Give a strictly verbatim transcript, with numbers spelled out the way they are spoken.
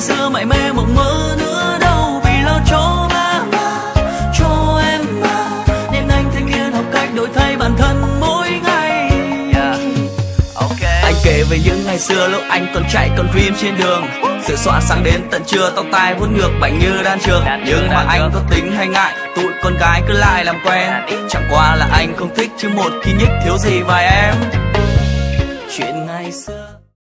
xưa mải mê mộng mơ nữa đâu, vì lo cho ba má, cho em mà, nên anh thanh niên học cách đổi thay bản thân mỗi ngày. Yeah. Okay. Anh kể về những ngày xưa lúc anh còn chạy còn dream trên đường, sự xóa sáng đến tận trưa, tóc tai vuốt ngược bảnh như đan trường. Nhưng mà anh có tính hay ngại, tụi con gái cứ lại làm quen. Chẳng qua là anh không thích chứ một khi nhích thiếu gì vài em. Chuyện ngày xưa